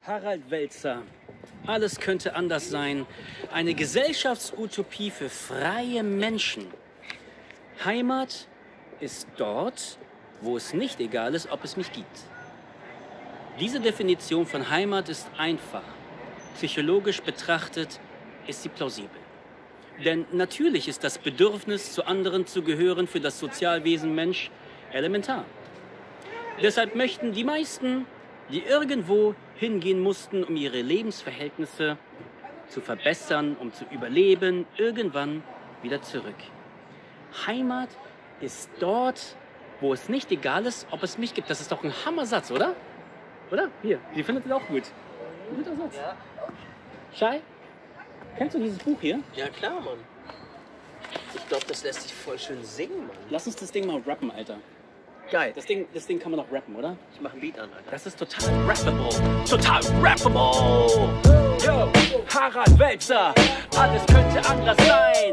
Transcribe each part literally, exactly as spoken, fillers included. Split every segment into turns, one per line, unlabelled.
Harald Welzer. Alles könnte anders sein. Eine Gesellschaftsutopie für freie Menschen. Heimat ist dort, wo es nicht egal ist, ob es mich gibt. Diese Definition von Heimat ist einfach. Psychologisch betrachtet ist sie plausibel. Denn natürlich ist das Bedürfnis, zu anderen zu gehören, für das Sozialwesen Mensch elementar. Deshalb möchten die meisten, die irgendwo hingehen mussten, um ihre Lebensverhältnisse zu verbessern, um zu überleben, irgendwann wieder zurück. Heimat ist dort, wo es nicht egal ist, ob es mich gibt. Das ist doch ein Hammersatz, oder? Oder? Hier, die findet ihr auch gut. Ein guter Satz.
Ja.
Shai, kennst du dieses Buch hier?
Ja klar, Mann. Ich glaube, das lässt sich voll schön singen, Mann.
Lass uns das Ding mal rappen, Alter.
Geil.
Das Ding, das Ding kann man noch rappen, oder?
Ich mach ein Beat an, Alter.
Das ist total rappable. Total rappable. Yo, Harald Welzer. Alles könnte anders sein.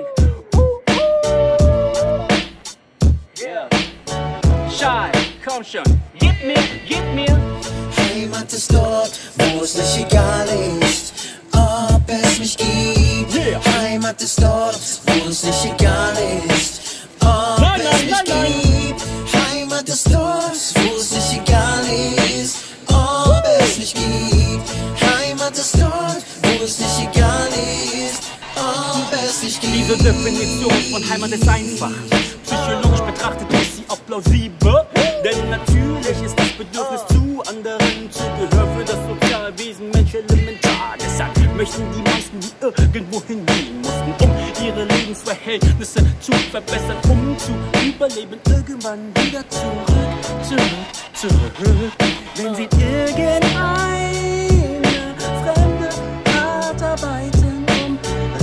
Yeah. Shai, komm schon. Gib mir, gib mir.
Heimat ist dort, wo es nicht egal ist, ob es mich gibt.
Yeah.
Heimat ist dort, wo es nicht egal ist, ob
Nein,
es
nein,
mich
nein, nein.
gibt. Heimat ist dort, wo es nicht egal ist, ob es mich gibt. Heimat ist dort, wo es nicht egal ist, ob es mich gibt.
Diese Definition von Heimat ist einfach. Psychologisch betrachtet ist sie auch plausibel. Denn natürlich ist das Bedürfnis zu anderen zu Gehör für das Sozialwesen Mensch elementar. Deshalb möchten die meisten, die irgendwo hingehen mussten, um ihre Lebensverhältnisse zu verbessern, um zu überleben, irgendwann wieder zurück, zurück, zurück. Wenn sie irgendeine fremde Art arbeiten, um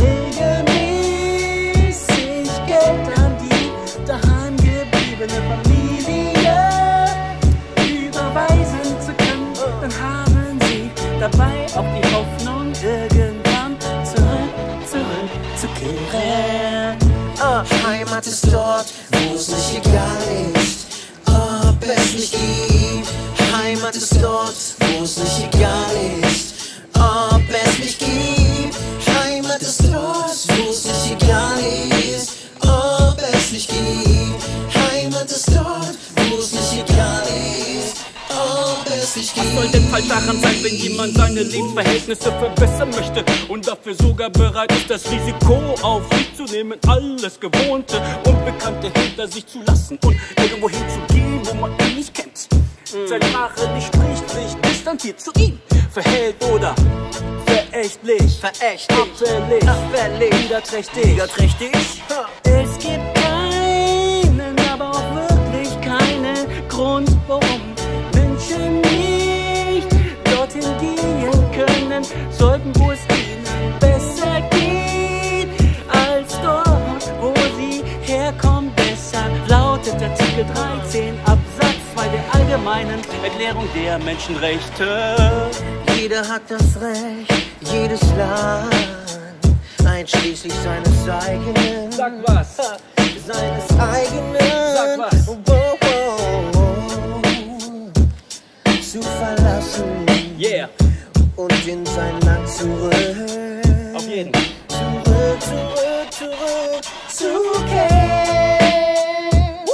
regelmäßig Geld an die daheim gebliebene Familie überweisen zu können, dann haben sie dabei auch die Hoffnung, irgendwann zurück, zurück zu kehren.
Uh, Heimat ist dort, wo es nicht egal ist, ob es mich gibt. Heimat ist dort, wo es nicht egal ist, ob es mich gibt. Heimat ist dort, wo es nicht egal ist, ob es mich gibt. Heimat ist dort, wo es nicht egal ist, ob es mich gibt.
Was soll denn falsch daran sein, wenn jemand seine Lebensverhältnisse verbessern möchte und dafür sogar bereit ist, das Risiko auf sich zu nehmen, alles Gewohnte, Unbekannte hinter sich zu lassen und irgendwo hinzugehen, wo man ihn nicht kennt. Seine Sprache nicht spricht, sich distanziert zu ihm, verhält oder verächtlich,
Verächtlich.
abfällig,
Abfällig.
niederträchtig.
Niederträchtig.
Es gibt keinen, aber auch wirklich keinen Grund, warum Menschen nicht dorthin gehen können, sollten, wo es ihnen besser geht, als dort, wo sie herkommen. Deshalb lautet Artikel dreizehn Absatz zwei der allgemeinen Erklärung der Menschenrechte.
Jeder hat das Recht, jedes Land, einschließlich seines eigenen.
Sag was.
Seines eigenen.
Sag was.
Oh, oh, oh, zu verlassen.
Yeah,
Und in sein Land zurück.
auf jeden.
Zurück, zurück, zurück, zu kehren.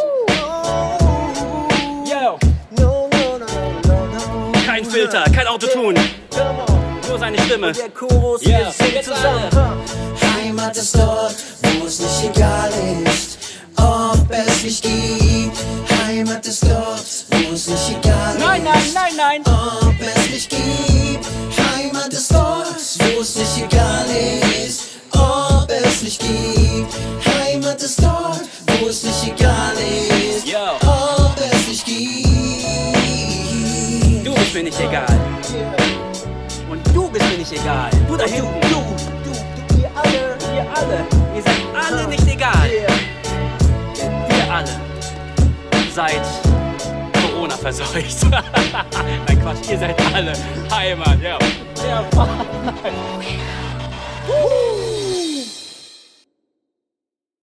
Yo,
No, no, no, no, no.
kein Filter, kein Autotune,
Come on.
nur seine Stimme.
Der Chorus,
Yeah.
wir singen zusammen. Heimat ist dort, wo es nicht egal ist, ob es mich gibt. Heimat ist dort, wo es nicht egal
Nein, nein,
ist,
nein, nein.
ob es mich gibt. Heimat ist dort, wo es nicht egal ist, ob es mich gibt. Heimat ist dort, wo es nicht egal ist,
Yo.
ob es mich gibt.
Du bist mir nicht egal. Und du bist mir nicht egal. Du da hinten.
Du, du, du, ihr alle,
Ihr alle. Ihr seid alle nicht egal. Denn ihr alle seid Corona verseucht. Nein, Quatsch. Ihr seid alle Heimat. Ja. Ja.